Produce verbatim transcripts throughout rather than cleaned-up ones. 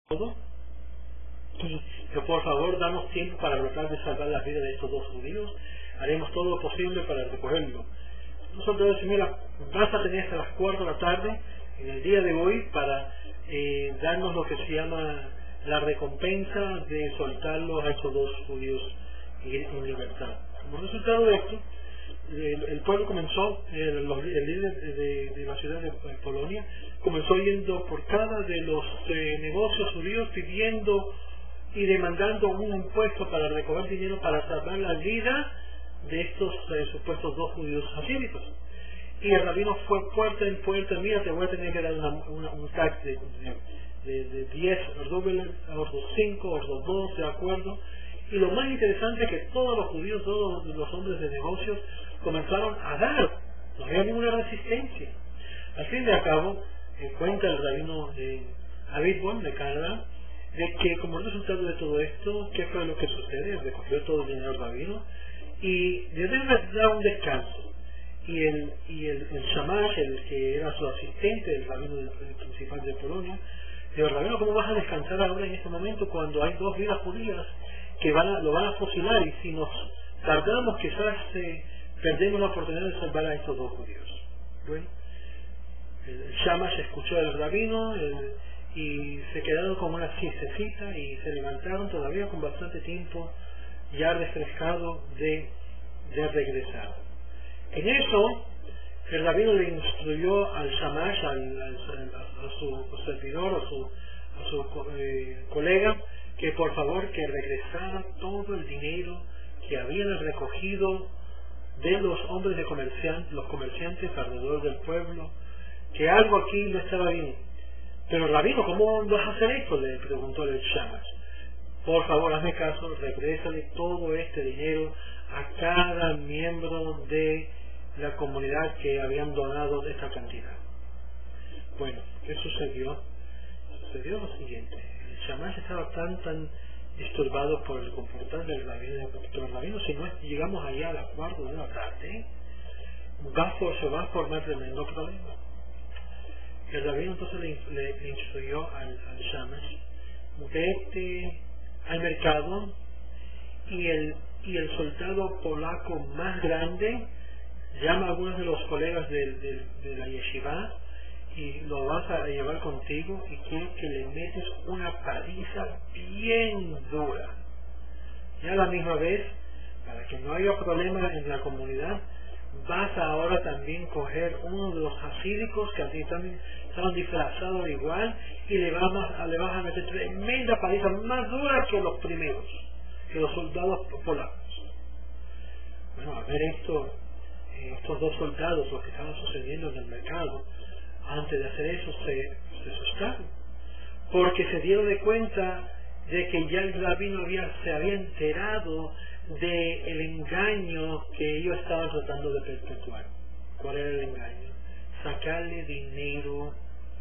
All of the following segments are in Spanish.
todo, y que por favor damos tiempo para tratar de salvar la vida de estos dos judíos. Haremos todo lo posible para recogerlo. Nosotros decimos, mira, vas a tener hasta las cuatro de la tarde en el día de hoy para eh, darnos lo que se llama la recompensa de soltarlos a estos dos judíos en libertad. Como resultado de esto, el, el pueblo comenzó, el, los, el líder de, de la ciudad de Polonia comenzó yendo por cada de los eh, negocios judíos pidiendo y demandando un impuesto para recoger dinero para salvar la vida de estos eh, supuestos dos judíos hasídicos. Y el rabino fue puerta en puerta, mira, te voy a tener que dar una, una, un tax de, de, de diez rublos, otros cinco, otros dos, de acuerdo. Y lo más interesante es que todos los judíos, todos los hombres de negocios comenzaron a dar, no había ninguna resistencia. Al fin y al cabo, eh, cuenta el rabino de Abitbol de Canadá, de que como resultado de todo esto, ¿qué fue lo que sucede? Recogió todo el dinero del rabino y le da un descanso. Y el, y el, el Shamash, el que era su asistente, el rabino del, el principal de Polonia, le dijo, rabino, ¿cómo vas a descansar ahora en este momento cuando hay dos vidas judías que van a, lo van a fusilar, y si nos tardamos quizás eh, perdemos la oportunidad de salvar a estos dos judíos? Bueno, el, el Shamash escuchó al rabino el, y se quedaron con una siestecita y se levantaron todavía con bastante tiempo ya refrescado de, de regresar. En eso, el rabino le instruyó al Shamash, al, al, a, a su servidor, a su, a su eh, colega, que por favor que regresara todo el dinero que habían recogido de los hombres de comerciantes, los comerciantes alrededor del pueblo, que algo aquí no estaba bien. Pero rabino, ¿cómo vas a hacer esto?, le preguntó el Shamash. Por favor, hazme caso, regrésale todo este dinero a cada miembro de la comunidad que habían donado esta cantidad. Bueno, ¿qué sucedió? Sucedió lo siguiente. El Shamash estaba tan, tan disturbado por el comportamiento del rabino, pero el rabino, si no llegamos allá a las cuatro de la tarde, va por, se va a formar tremendo problema. El rabino entonces le, le, le instruyó al, al Shamash, vete al mercado y el, y el soldado polaco más grande llama a algunos de los colegas de, de, de la yeshiva y lo vas a llevar contigo y quiero que le metes una paliza bien dura. Y a la misma vez, para que no haya problema en la comunidad, vas a ahora también coger uno de los hasídicos que así también estaban disfrazados igual y le vas, a, le vas a meter tremenda paliza más dura que los primeros, que los soldados polacos. Bueno, a ver esto, estos dos soldados, lo que estaba sucediendo en el mercado, antes de hacer eso se, se asustaron, porque se dieron de cuenta de que ya el rabino había, se había enterado del engaño que ellos estaban tratando de perpetuar. ¿Cuál era el engaño? Sacarle dinero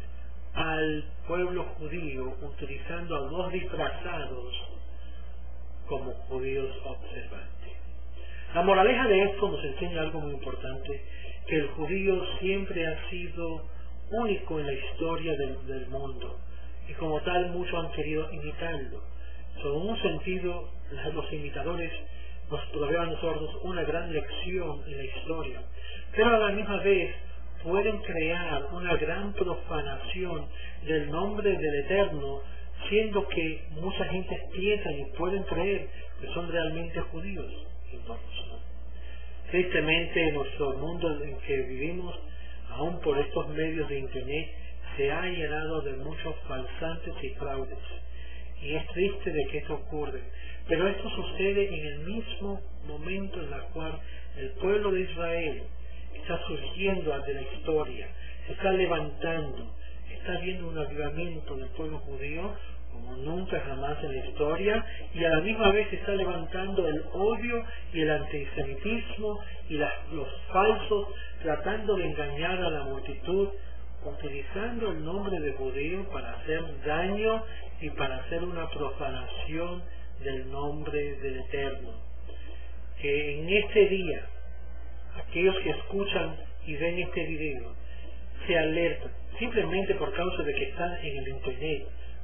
al pueblo judío utilizando a dos disfrazados como judíos observantes. La moraleja de esto nos enseña algo muy importante, que el judío siempre ha sido único en la historia del, del mundo y como tal muchos han querido imitarlo. So, en un sentido, los imitadores nos proveen a nosotros una gran lección en la historia, pero a la misma vez pueden crear una gran profanación del nombre del Eterno, siendo que mucha gente piensa y pueden creer que son realmente judíos. Entonces, tristemente en nuestro mundo en que vivimos, aún por estos medios de internet, se ha llenado de muchos falsantes y fraudes, y es triste de que esto ocurre, pero esto sucede en el mismo momento en el cual el pueblo de Israel está surgiendo de la historia, se está levantando, está viendo un avivamiento del pueblo judío como nunca jamás en la historia, y a la misma vez se está levantando el odio y el antisemitismo y las, los falsos tratando de engañar a la multitud, utilizando el nombre de judío para hacer daño y para hacer una profanación del nombre del Eterno. Que en este día, aquellos que escuchan y ven este video, se alertan, simplemente por causa de que están en el internet.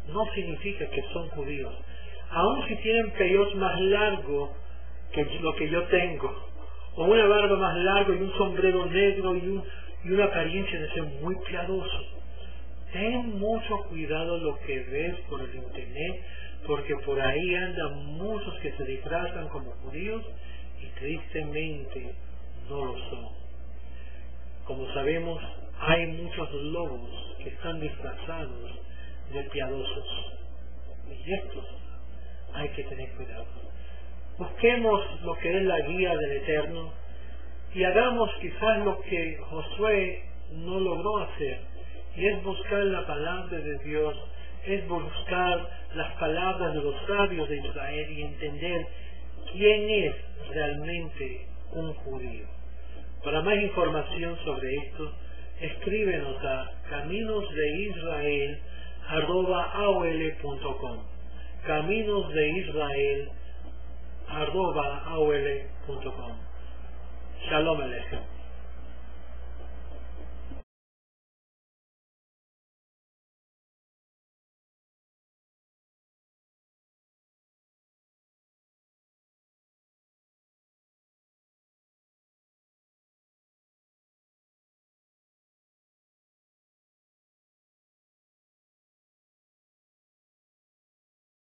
no significa que son judíos. Aun si tienen peyot más largo que lo que yo tengo, o una barba más larga y un sombrero negro y, un, y una apariencia de ser muy piadoso. Ten mucho cuidado lo que ves por el internet, porque por ahí andan muchos que se disfrazan como judíos y tristemente no lo son. Como sabemos, hay muchos lobos que están disfrazados de piadosos, y estos hay que tener cuidado. Busquemos lo que es la guía del Eterno y hagamos quizás lo que Josué no logró hacer, y es buscar la palabra de Dios, es buscar las palabras de los sabios de Israel y entender quién es realmente un judío. Para más información sobre esto, escríbenos a caminosdeisrael arroba a o l punto com, caminosdeisrael arroba a o l punto com. Shalom Aleichem.